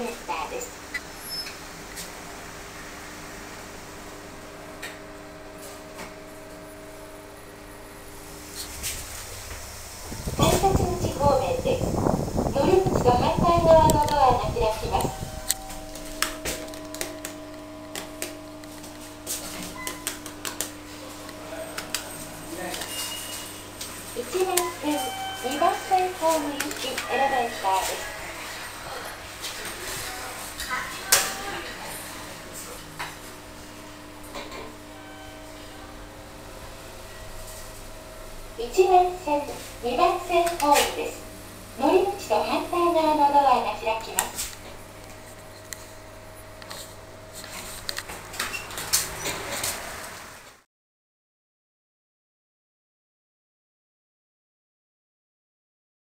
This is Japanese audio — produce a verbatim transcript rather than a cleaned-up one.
レベーターです。改札口方面です。乗り口と反対側のドアが開きます。いちばん線、にばん線ホーム行きエレベーターです。いちばん線、にばん線ホームです。乗り口と反対側のドアが